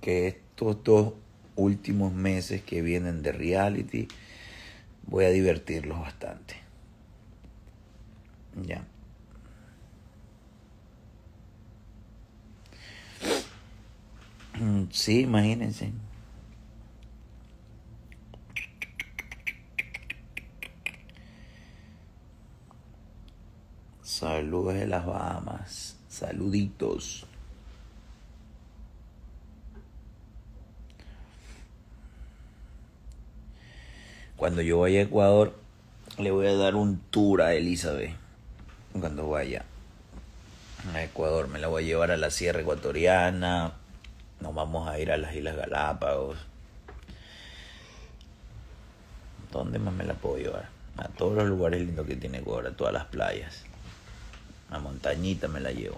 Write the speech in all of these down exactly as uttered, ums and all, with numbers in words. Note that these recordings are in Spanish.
que estos dos últimos meses que vienen de reality voy a divertirlos bastante. Ya. Sí, imagínense. Saludos de las Bahamas. Saluditos. Cuando yo vaya a Ecuador, le voy a dar un tour a Elizabeth. Cuando vaya a Ecuador, me la voy a llevar a la Sierra Ecuatoriana. Nos vamos a ir a las Islas Galápagos. ¿Dónde más me la puedo llevar? A todos los lugares lindos que tiene Ecuador, a todas las playas. A Montañita me la llevo.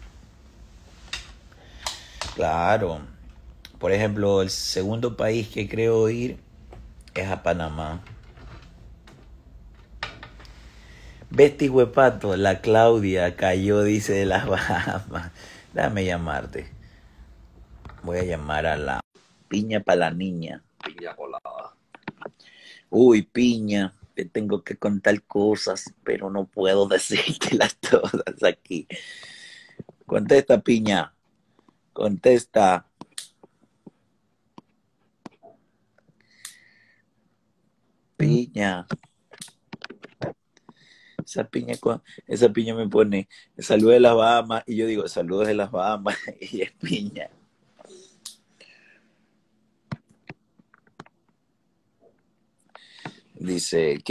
Claro. Por ejemplo, el segundo país que creo ir es a Panamá. Vesti huepato, la Claudia cayó, dice, de las Bahamas. Déjame llamarte. Voy a llamar a la piña para la niña. Piña colada. Uy, piña, te tengo que contar cosas, pero no puedo decírtelas todas aquí. Contesta, piña. Contesta. Piña. Esa piña, esa piña me pone saludos de las Bahamas y yo digo saludos de las Bahamas y es piña. Dice